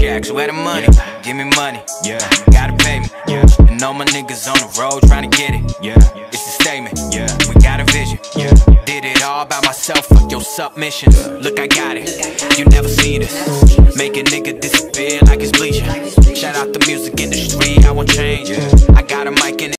ask, where the money? Yeah. Give me money. Yeah. Gotta pay me. Yeah. And all my niggas on the road trying to get it. Yeah. It's a statement. Yeah. We got a vision. Yeah. Did it all by myself, fuck your submissions. Look, I got it. You never seen this. Make a nigga disappear like it's bleaching. Shout out the music industry, I won't change. I got a mic in it.